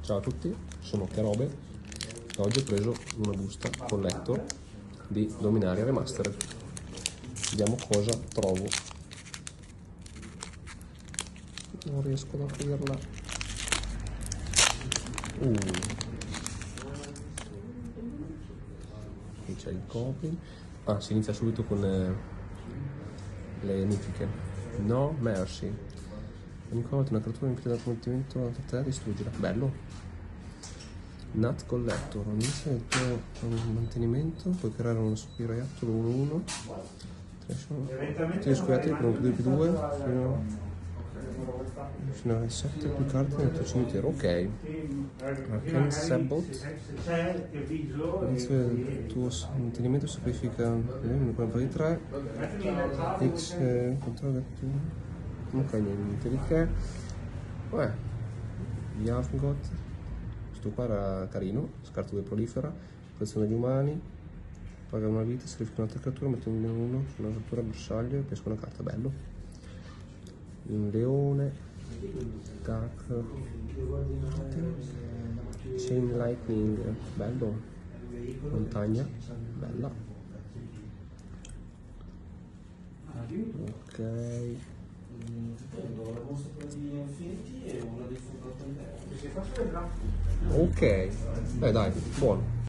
Ciao a tutti, sono Kerobe e oggi ho preso una busta collector di Dominaria Remastered. Vediamo cosa trovo. Non riesco ad aprirla. Qui c'è il copy. Ah, si inizia subito con le mitiche. No Mercy. Ogni volta una creatura impedita dal combattimento da te, distruggila. Bello. Nut Collector, inizia il tuo mantenimento, puoi creare uno spiragliattolo 1-1. Tutti gli scoiattoli con un P2 fino a 7 più carte nel tuo cimitero. Ok. Arcane Sabot. Inizio il tuo mantenimento, sacrifica un campo di 3. X controllo. Ok, niente di che. Vabbè. Yavgot. Questo qua era carino, scarto 2 prolifera, protezione degli umani, paga una vita, sacrifica un'altra creatura, mette un meno 1 su una creatura bersaglio e pesca una carta, bello. Un leone, Dark, Chain Lightning, bello. Montagna, bella. Ok. Ok, dai, buono.